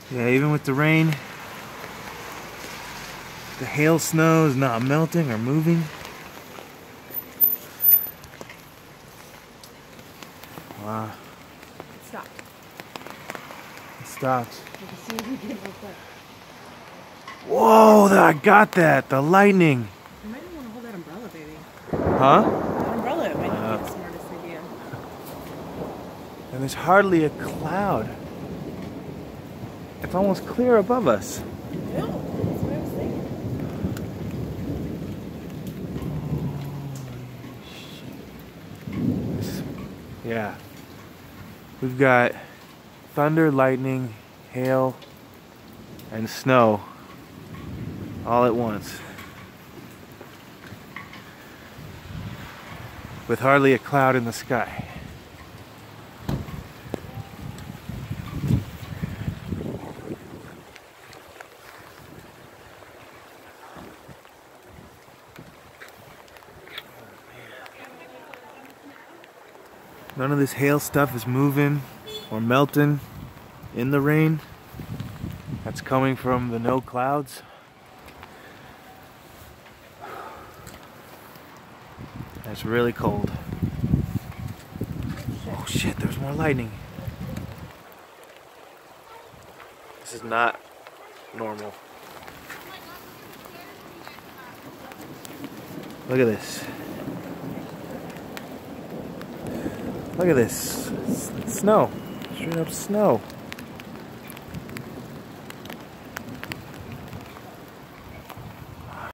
Yeah, even with the rain, the hail snow is not melting or moving. Wow. It stopped. It stopped. You can see it again real quick. Whoa, I got that. The lightning. You might want to hold that umbrella, baby. Huh? That umbrella might not be the smartest idea. And there's hardly a cloud. It's almost clear above us. No, that's what I was thinking. Yeah. We've got thunder, lightning, hail, and snow all at once. With hardly a cloud in the sky. None of this hail stuff is moving or melting in the rain. That's coming from the no clouds. It's really cold. Oh shit, there's more lightning. This is not normal. Look at this. Look at this. It's snow. Straight up snow.